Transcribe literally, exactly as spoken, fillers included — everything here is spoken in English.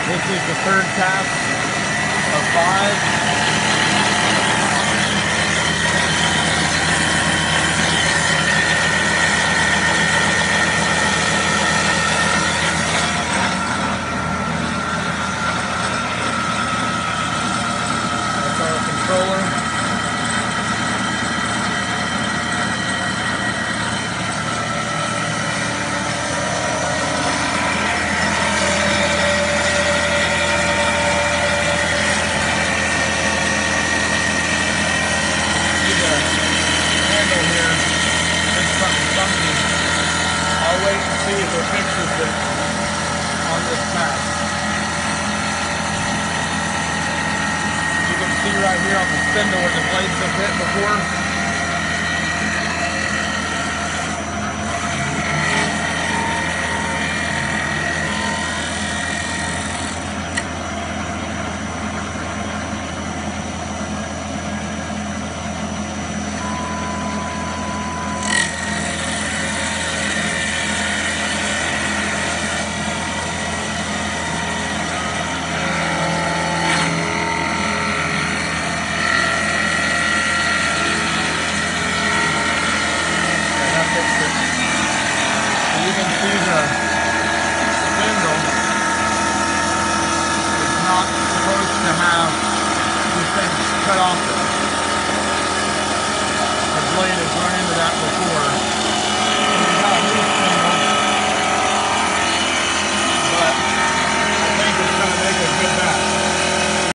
This is the third tap of five. That's our controller. I'll wait and see if it fixes it on this map. You can see right here on the spindle where the blades have hit before. You can see the spindle is not supposed to have these things cut off. The blade has run into that before.